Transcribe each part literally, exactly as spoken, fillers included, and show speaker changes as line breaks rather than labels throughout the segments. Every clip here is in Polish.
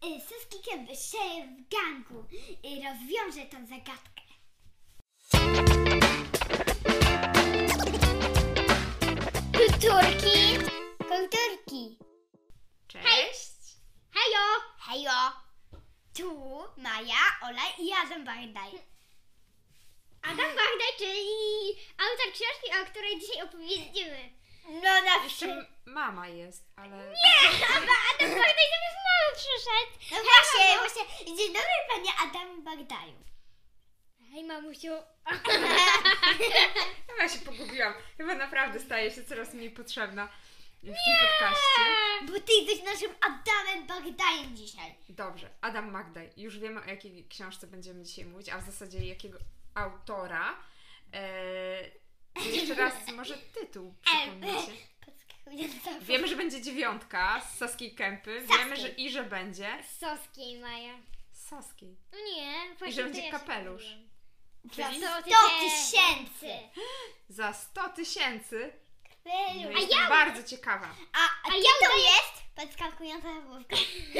y, z Kikiem się w gangu y, rozwiąże tą zagadkę. Kulturki! Kulturki!
Cześć!
Hejo! Hejo! Tu Maja, Ola i Adam Bardaj.
Adam Bardaj, czyli autor książki, o której dzisiaj opowiedzimy.
No na
Jeszcze mama jest, ale...
Nie! Adam Bardaj zamiast mamy przyszedł.
No właśnie, właśnie. Dzień dobry, panie Adam Bardaju.
Hej, mamusiu.
Chyba się pogubiłam. Chyba naprawdę staje się coraz mniej potrzebna w tym podcaście.
Bo ty jesteś naszym Adamem Bardajem dzisiaj.
Dobrze, Adam Magdaj. Już wiemy, o jakiej książce będziemy dzisiaj mówić, a w zasadzie jakiego autora. Eee, jeszcze raz może tytuł przypomnijcie. Wiemy, że będzie dziewiątka z Saskiej Kępy.
Saskiej.
Wiemy, że i że będzie
Soskiej, Maja.
z Saskiej.
No nie,
I
właśnie
że
to
będzie
ja się
kapelusz.
myliłam.
Za
Czyli
sto
tysięcy.
tysięcy.
za sto tysięcy. No
A
jestem
ja-
bardzo ciekawa.
A, a,
A
ja
ja
to jest podskakująca główka.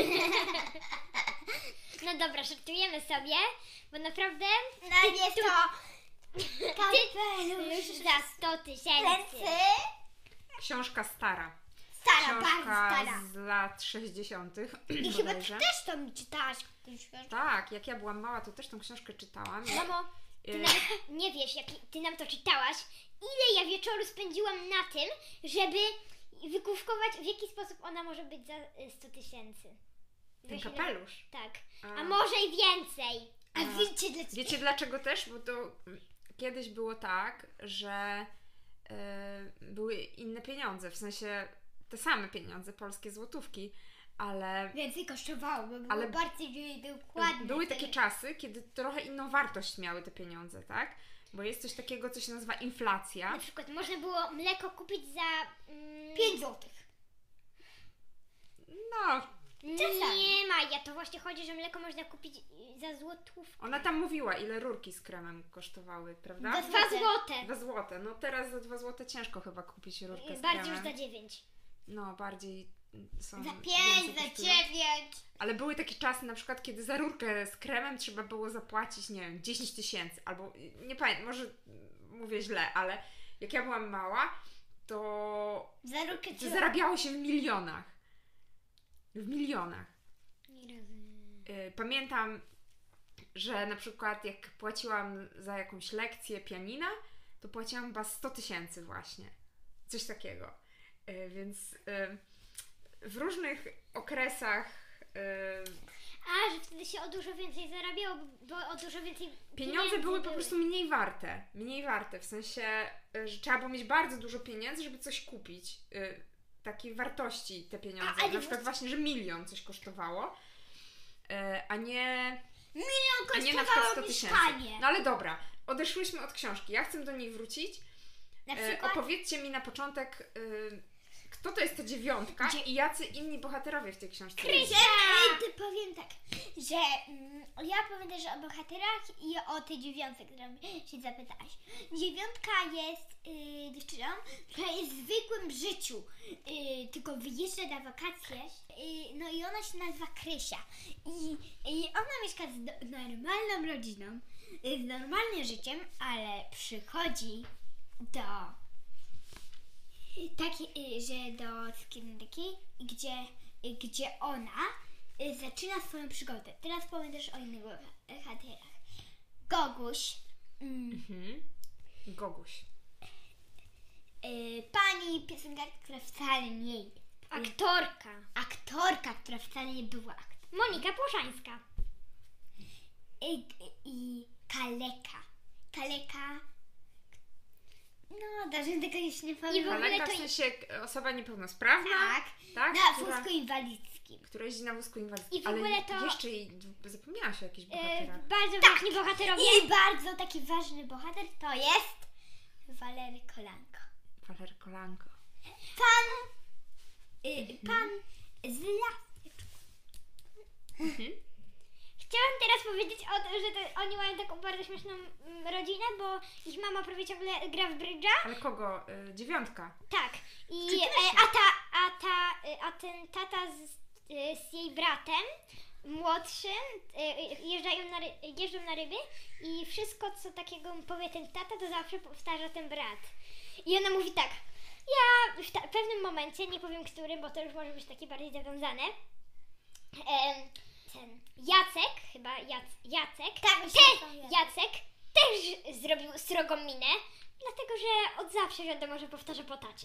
No dobra, żartujemy sobie, bo naprawdę
No jest to kapelusz
za sto tysięcy.
ręcy.
Książka stara.
Stara, bardzo
Książka
stara.
z lat sześćdziesiątych.
I chyba ty
bodajże.
też to mi czytałaś. tę książkę.
Tak, jak ja byłam mała, to też tą książkę czytałam.
Mamo, ty
E,
nawet nie wiesz, jak ty nam to czytałaś, ile ja wieczoru spędziłam na tym, żeby wykówkować, w jaki sposób ona może być za y, sto tysięcy.
Ten
Wiesz, ile-
kapelusz.
Tak.
A.
A może i więcej.
A wiecie dlaczego?
Wiecie dlaczego też? Bo to mm, kiedyś było tak, że e, były inne pieniądze, w sensie te same pieniądze, polskie złotówki, ale
Więcej kosztowało, bo było
Ale-
bardziej dokładnie.
były takie czasy, kiedy trochę inną wartość miały te pieniądze, tak? Bo jest coś takiego, co się nazywa inflacja.
Na przykład można było mleko kupić za... Mm,
pięć złotych.
No,
Czasami.
Nie, Maja, to właśnie chodzi, że mleko można kupić y, za złotówkę.
ona tam mówiła, ile rurki z kremem kosztowały, prawda?
Za
Dwa złote.
Dwa złote. No teraz za dwa złote ciężko chyba kupić rurkę
Y,
z
Bardziej
kremem.
już za dziewięć.
No, bardziej są
Za
więcej
pięć, za
kosztują.
dziewięć.
Ale były takie czasy na przykład, kiedy za rurkę z kremem trzeba było zapłacić, nie wiem, dziesięć tysięcy, albo nie pamiętam, może mówię źle, ale jak ja byłam mała, to
Za rurkę
to
trzeba...
zarabiało się w milionach. W milionach.
Nie rozumiem.
Y, Pamiętam, że na przykład jak płaciłam za jakąś lekcję pianina, to płaciłam chyba sto tysięcy właśnie. Coś takiego. Y, Więc y, w różnych okresach y,
A, że wtedy się o dużo więcej zarabiało, bo o dużo więcej
pieniądze
pieniędzy
były po prostu mniej warte. Mniej warte, w sensie, y, że trzeba było mieć bardzo dużo pieniędzy, żeby coś kupić. Y, Takiej wartości te pieniądze.
A, ale
na przykład właśnie, że milion coś kosztowało, y, a nie...
Milion
A nie na przykład
kosztowało
sto tysięcy.
mieszkanie.
No ale dobra, odeszłyśmy od książki. Ja chcę do niej wrócić.
Na
E,
przykład...
opowiedzcie mi na początek, y, kto to jest ta dziewiątka
Dzie-
i jacy inni bohaterowie w tej książce
Krysia!
są.
Ty powiem tak, że mm, ja powiem też o bohaterach i o tej dziewiątce, którą się zapytałaś. Dziewiątka jest y, dziewczyną, która jest w zwykłym życiu, y, tylko wyjeżdża na wakacje, y, no i ona się nazywa Krysia. I, i ona mieszka z do, normalną rodziną, y, z normalnym życiem, ale przychodzi do taki, y, że do skierunki, gdzie, y, gdzie ona y, zaczyna swoją przygodę. Teraz powiem też o innych bohaterach. Goguś, mm,
Mhm. Goguś.
y, pani piosenkarka, która wcale nie jest.
Aktorka.
Aktorka, która wcale nie była aktorką.
Monika Płoszańska.
I, i, i kaleka. Kaleka. No, даже tego jeszcze nie powiem.
w ogóle
Kaleka,
to
w sensie osoba niepełnosprawna,
Tak,
tak?
na
która,
wózku inwalidzkim.
która jeździ na wózku inwalidzkim.
I w
Ale
ogóle to-
jeszcze jej, zapomniałaś o jakichś
E,
bohaterach.
bardzo
Tak.
ważni bohaterowie.
I bardzo taki ważny bohater to jest Walery Kolanko.
Waler Kolanko.
Pan, y, pan z laseczką.
Mhm.
Chciałam teraz powiedzieć o tym, że to, oni mają taką bardzo śmieszną mm, rodzinę, bo ich mama prawie ciągle gra w brydża.
Ale kogo? Y, dziewiątka.
Tak. I
Czy
e, a, ta, a, ta, e, a ten tata z, e, z jej bratem młodszym y, jeżdżają na, ry- jeżdżą na ryby i wszystko, co takiego mu powie ten tata, to zawsze powtarza ten brat. I ona mówi tak, ja w ta- pewnym momencie, nie powiem którym, bo to już może być takie bardziej zawiązane, em, ten Jacek, chyba Jac, Jacek,
Tak, myślę,
te,
że to Jacek.
Jacek też zrobił srogą minę, dlatego że od zawsze wiadomo, że powtarza po tacie.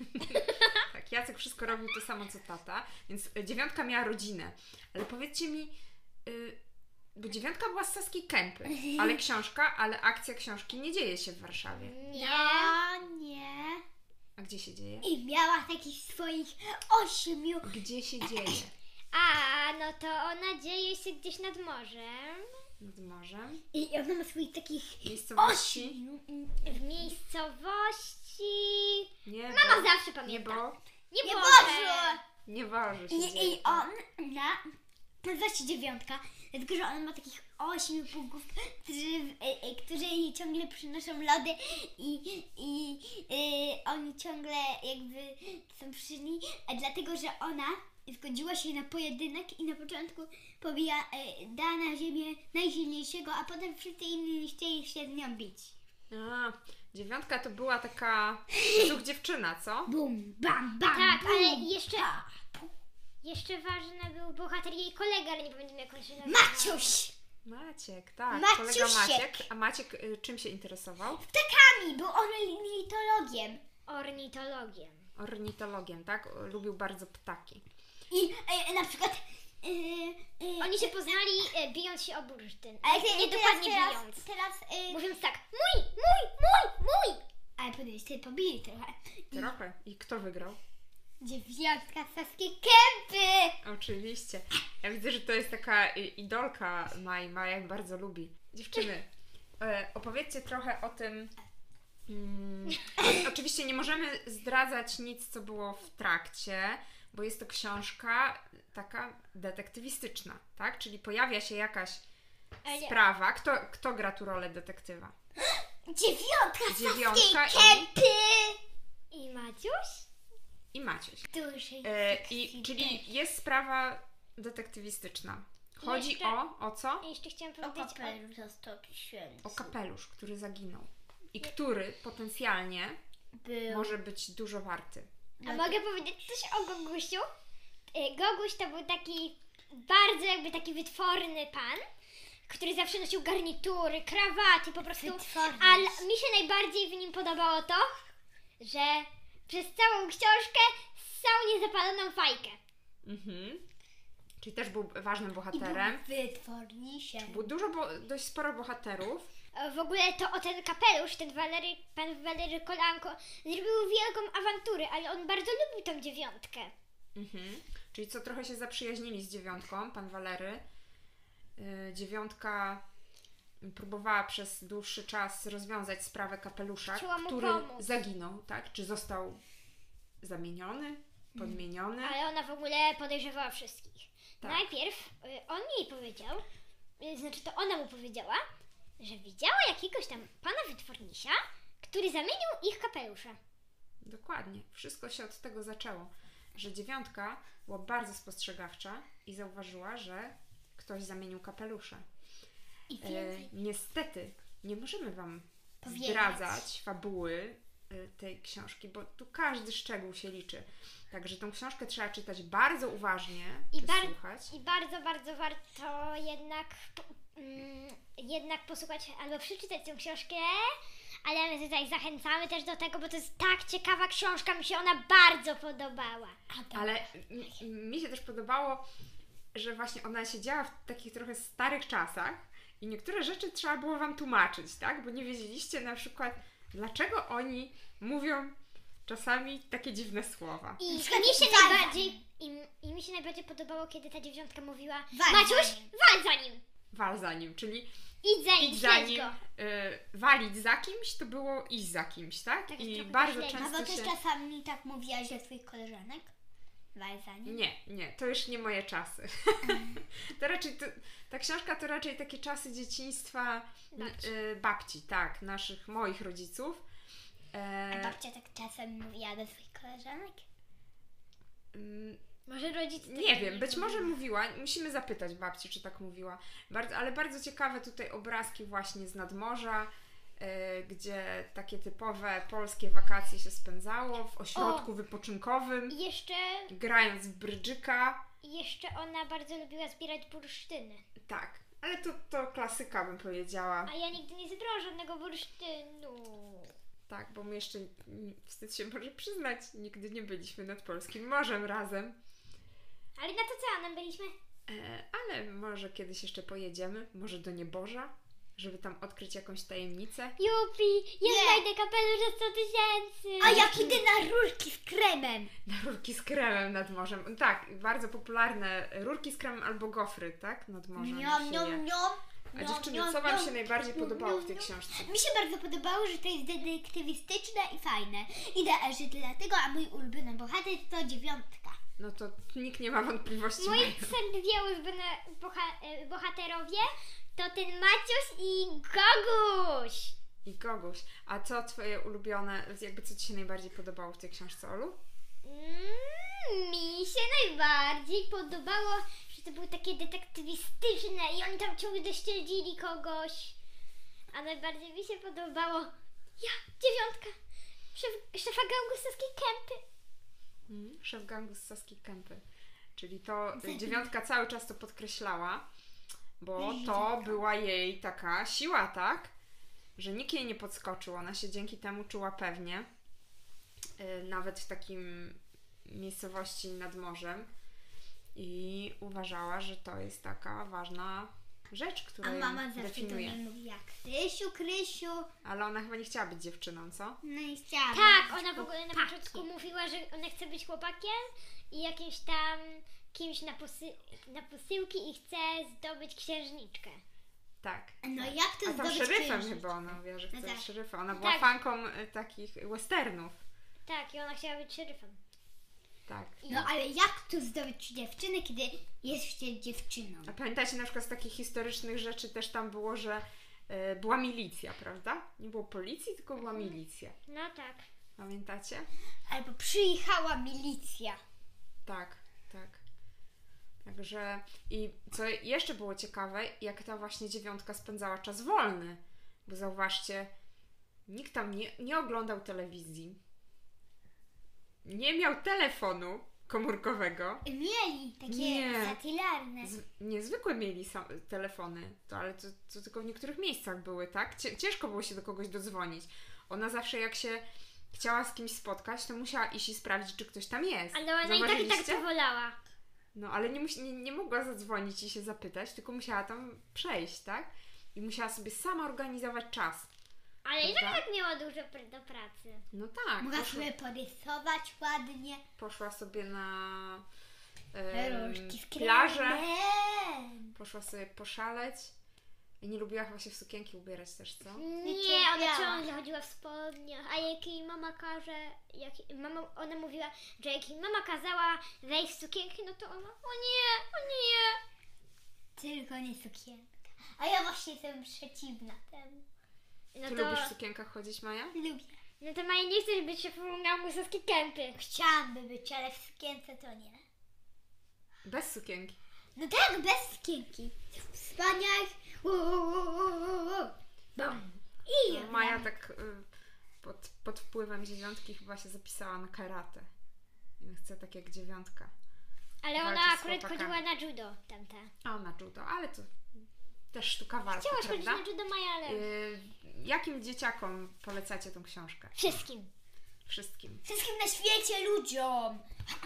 Tak, Jacek wszystko robił to samo co tata, więc y, dziewiątka miała rodzinę. Ale powiedzcie mi, y, bo dziewiątka była z Saskiej Kępy, ale książka, ale akcja książki nie dzieje się w Warszawie.
Nie.
No, nie.
A gdzie się dzieje?
I miała takich swoich ośmiu.
Gdzie się dzieje?
A, no to ona dzieje się gdzieś nad morzem.
Nad morzem?
I ona ma swoich takich
Miejscowości?
ośmiu.
W miejscowości...
Nie,
Mama
bo,
zawsze
nie,
pamięta.
bo,
Nie,
Nie
Boże.
Boże!
nie Boże się
I,
dzieje.
I on na nazywa się dziewiątka, dlatego że on ma takich ośmiu pugów, którzy, e, e, którzy jej ciągle przynoszą lody i, i e, oni ciągle jakby są przy niej, a dlatego że ona zgodziła się na pojedynek i na początku pobija, e, da na ziemię najsilniejszego, a potem wszyscy inni chcieli się z nią bić.
A, dziewiątka to była taka duch dziewczyna, co?
Bum, bam, bam,
Tak,
bum,
ale jeszcze,
pa.
jeszcze ważny był bohater jej kolega, ale nie pamiętam jak on się nazywa.
Maciuś!
Maciek, tak,
Maciusiek.
kolega Maciek. A Maciek y, czym się interesował?
Ptakami, był ornitologiem.
Ornitologiem.
Ornitologiem, tak? O, lubił bardzo ptaki.
I e, na przykład. E, e,
Oni się poznali e, bijąc się o bursztyn.
ale
nie,
te-
nie
teraz,
dokładnie
teraz,
bijąc.
teraz e,
Mówiąc tak, mój, mój, mój, mój.
ale powiedz, ty pobili trochę.
Trochę. I kto wygrał?
Dziewiątka Saskiej Kępy!
Oczywiście. Ja widzę, że to jest taka y, idolka Mai. Maja ją bardzo lubi. Dziewczyny, e, opowiedzcie trochę o tym. Mm, oczywiście nie możemy zdradzać nic, co było w trakcie, bo jest to książka taka detektywistyczna, tak? Czyli pojawia się jakaś
Ale-
sprawa. Kto, kto gra tu rolę detektywa?
Dziewiątka
Dziewiątka
Saskiej
i-
Kępy!
I Maciuś?
I Maciuś.
Dużej
E,
sexy
i,
też.
czyli jest sprawa detektywistyczna. Chodzi
Jeszcze-
o, o co?
I jeszcze chciałam
O
powiedzieć o...
kapelusz został tysięcy.
O kapelusz, który zaginął. I który potencjalnie
Był.
może być dużo warty.
A mogę powiedzieć coś o Gogusiu? Y, Goguś to był taki bardzo jakby taki wytworny pan, który zawsze nosił garnitury, krawaty, po prostu.
Wytworny.
Ale mi się najbardziej w nim podobało to, że przez całą książkę ssał niezapaloną fajkę.
Mhm. Czyli też był ważnym
I był
bohaterem.
wytwornisiem.
Było dużo, bo, dość sporo bohaterów.
E, W ogóle to o ten kapelusz, ten Walery, pan Walery Kolanko zrobił wielką awanturę, ale on bardzo lubił tą dziewiątkę.
Mhm. Czyli co, trochę się zaprzyjaźnili z dziewiątką, pan Walery. Yy, dziewiątka próbowała przez dłuższy czas rozwiązać sprawę kapelusza,
Chciała mu
który
pomóc.
zaginął, tak? Czy został zamieniony, podmieniony?
Ale ona w ogóle podejrzewała wszystkich.
Tak.
Najpierw y, on jej powiedział, y, znaczy to ona mu powiedziała, że widziała jakiegoś tam pana wytwornisia, który zamienił ich kapelusze.
Dokładnie. Wszystko się od tego zaczęło, że dziewiątka była bardzo spostrzegawcza i zauważyła, że ktoś zamienił kapelusze.
I
E,
więcej.
niestety nie możemy Wam
Powiedzieć.
zdradzać fabuły e, tej książki, bo tu każdy szczegół się liczy. Także tą książkę trzeba czytać bardzo uważnie
I
czy
bar-
słuchać.
I bardzo, bardzo warto jednak, po- mm, jednak posłuchać albo przeczytać tę książkę, ale my tutaj zachęcamy też do tego, bo to jest tak ciekawa książka, mi się ona bardzo podobała.
Ale m- mi się też podobało, że właśnie ona się działa w takich trochę starych czasach i niektóre rzeczy trzeba było Wam tłumaczyć, tak? Bo nie wiedzieliście na przykład, dlaczego oni mówią czasami takie dziwne słowa.
I, i mi
przykład
się
wal za
najbardziej i, I mi się najbardziej podobało, kiedy ta dziewiątka mówiła
Wal
Maciuś,
za nim.
wal za nim!
Wal za nim, czyli
Idź za nim,
idź za
śledź
nim,
go.
y, walić za kimś, to było iść za kimś, tak?
Tak,
I
trochę
bardzo
pośledztwo.
A bo
często
też
się...
czasami tak mówiłaś do twoich koleżanek? Wal za nim.
Nie, nie, to już nie moje czasy. to raczej, to, ta książka to raczej takie czasy dzieciństwa
Babci.
y, babci, tak, naszych, moich rodziców.
A
E,
babcia tak czasem mówiła do twoich koleżanek?
mm,
Może rodzice...
Nie
tego
wiem, być może
robią.
mówiła, musimy zapytać babci, czy tak mówiła. Bardzo, ale bardzo ciekawe tutaj obrazki właśnie z nadmorza, y, gdzie takie typowe polskie wakacje się spędzało w ośrodku
O!
wypoczynkowym,
I jeszcze,
grając w brydżyka.
i jeszcze ona bardzo lubiła zbierać bursztyny.
Tak, ale to, to klasyka bym powiedziała.
A ja nigdy nie zebrałam żadnego bursztynu.
Tak, bo my jeszcze, mm, wstyd się może przyznać, nigdy nie byliśmy nad polskim morzem razem.
Ale na to co nam byliśmy?
E, ale może kiedyś jeszcze pojedziemy, może do Nieborza, żeby tam odkryć jakąś tajemnicę.
Jupi, ja
Nie.
znajdę kapelusz za sto tysięcy.
A jak idę na rurki z kremem.
Na rurki z kremem nad morzem. Tak, bardzo popularne rurki z kremem albo gofry, tak? Nad morzem
Niom,
się
niom,
je.
niom.
A
niom,
dziewczyny,
niom,
co Wam
niom.
się najbardziej
Niom,
podobało
niom,
w tej
niom.
książce?
Mi się bardzo podobało, że to jest detektywistyczne i fajne. I da, że dlatego, a mój ulubiony bohater to dziewiątka.
No to nikt nie ma wątpliwości.
Moi trzej ulubione boha- e, bohaterowie to ten Maciuś i Goguś.
I Goguś. A co Twoje ulubione, jakby co Ci się najbardziej podobało w tej książce, Olu?
Mm, mi się najbardziej podobało, że to były takie detektywistyczne i oni tam ciągle śledzili kogoś. A najbardziej mi się podobało ja, dziewiątka, szef, szefa gangu Saskiej Kępy.
Mm, szef gangu z Saskiej Kępy. Czyli to y, dziewiątka cały czas to podkreślała, bo to była jej taka siła, tak? Że nikt jej nie podskoczył. Ona się dzięki temu czuła pewnie. Y, nawet w takim miejscowości nad morzem. I uważała, że to jest taka ważna rzecz, która
A
ją
mama zawsze do
definiuje.
mnie mówiła Krysiu, Krysiu.
Ale ona chyba nie chciała być dziewczyną, co?
No i chciałam.
Tak,
być
ona w ogóle na
chłopakiem.
początku mówiła, że ona chce być chłopakiem i jakimś tam kimś na, posy- na posyłki i chce zdobyć księżniczkę.
Tak.
No jak to
A tam
zdobyć
szeryfem
księżniczkę?
chyba ona mówiła, że chce
No
być
tak.
szeryfem. Ona była
Tak.
fanką y, takich westernów.
Tak, i ona chciała być szeryfem.
Tak.
No ale jak tu zdobyć dziewczynę, kiedy jest się dziewczyną?
A pamiętacie na przykład z takich historycznych rzeczy też tam było, że y, była milicja, prawda? Nie było policji, tylko była milicja.
No tak.
Pamiętacie?
Albo przyjechała milicja.
Tak, tak. Także i co jeszcze było ciekawe, jak ta właśnie dziewiątka spędzała czas wolny. Bo zauważcie, nikt tam nie, nie oglądał telewizji. Nie miał telefonu komórkowego.
Mieli takie
Nie.
satylarne.
Z, niezwykłe mieli sam, telefony, to, ale to, to tylko w niektórych miejscach były, tak? Cie, ciężko było się do kogoś dodzwonić. Ona zawsze jak się chciała z kimś spotkać, to musiała iść i sprawdzić, czy ktoś tam jest.
Ale ona i tak i tak
Zauważyliście?
to wolała.
No ale nie, musi, nie, nie mogła zadzwonić i się zapytać, tylko musiała tam przejść, tak? I musiała sobie sama organizować czas.
Ale i tak,
Prawda?
tak miała dużo pr- do pracy.
No tak,
Mogła
poszła,
sobie porysować ładnie.
poszła sobie na em,
Różki z
plażę,
kremem.
poszła sobie poszaleć. I nie lubiła chyba się w sukienki ubierać też, co?
Nie, ona
cierpiała.
ciągle chodziła w spodniach, a jak jej mama każe, jak mama, ona mówiła, że jak jej mama kazała wejść w sukienki, no to ona, o nie, o nie.
Tylko nie sukienka. A ja właśnie jestem przeciwna temu.
No
Ty
to,
lubisz w sukienkach chodzić, Maja?
Lubię.
no to Maja nie chcesz być szefową gangu Saskiej Kępy.
Chciałabym być, ale w sukience to nie.
Bez sukienki.
No tak, bez sukienki. W spodniach. U, u, u, u, u. Bum. I
No, Maja tak y, pod, pod wpływem dziewiątki chyba się zapisała na karate. I chce tak jak dziewiątka.
Ale
Walczy
ona
z
akurat
chłopakami.
chodziła na judo, tamta.
A na judo, ale to też sztuka walki,
Chciałaś chodzić
prawda?
na judo, Maja, ale...
Y, jakim dzieciakom polecacie tą książkę?
Wszystkim.
Wszystkim.
Wszystkim na świecie ludziom.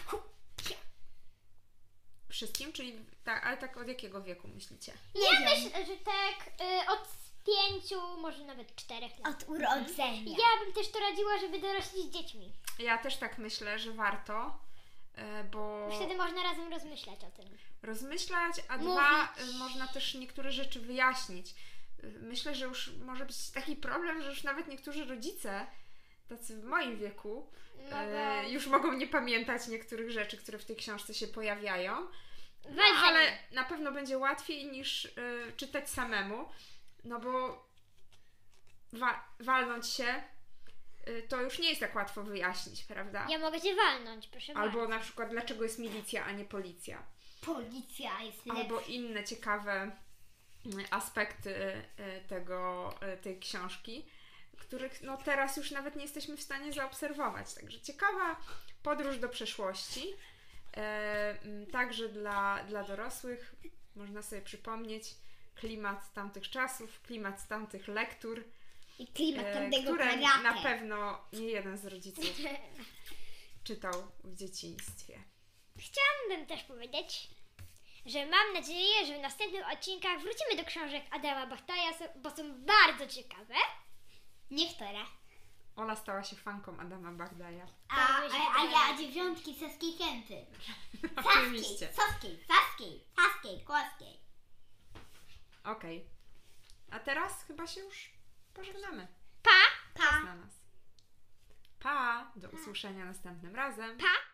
Wszystkim? Czyli tak, ale tak od jakiego wieku myślicie?
Ja
wiem.
myślę, że tak y, od pięciu, może nawet czterech lat.
Od urodzenia.
Ja bym też to radziła, żeby dorośli z dziećmi.
Ja też tak myślę, że warto, y, bo
Wtedy można razem rozmyślać o tym.
rozmyślać, a
Mówić.
dwa, y, można też niektóre rzeczy wyjaśnić. Y, Myślę, że już może być taki problem, że już nawet niektórzy rodzice, tacy w moim wieku,
Mogą...
y, już mogą nie pamiętać niektórych rzeczy, które w tej książce się pojawiają. No,
Weź za
ale
nie.
na pewno będzie łatwiej niż y, czytać samemu, no bo wa- walnąć się y, to już nie jest tak łatwo wyjaśnić, prawda?
Ja mogę cię walnąć, proszę
Albo
bardzo.
na przykład dlaczego jest milicja, a nie policja.
Policja jest lepsza.
Albo inne ciekawe y, aspekty y, tego, y, tej książki, których no, teraz już nawet nie jesteśmy w stanie zaobserwować. Także ciekawa podróż do przeszłości. E, m, także dla, dla dorosłych można sobie przypomnieć klimat tamtych czasów, klimat tamtych lektur,
I klimat
e,
tamtego
które
karate.
na pewno nie jeden z rodziców czytał w dzieciństwie.
Chciałabym też powiedzieć, że mam nadzieję, że w następnych odcinkach wrócimy do książek Adama Bachtaja, bo są bardzo ciekawe.
Niektóre.
Ola stała się fanką Adama Bagdaja.
A,
Bardzo się
a, a
podoba.
ja dziewiątki Saskiej Kęty.
Oczywiście.
Saskiej, Saskiej, Saskiej, Kłoskiej.
Okej. A teraz chyba się już pożegnamy.
Pa!
Czas na nas. Pa! Do usłyszenia następnym razem.
Pa!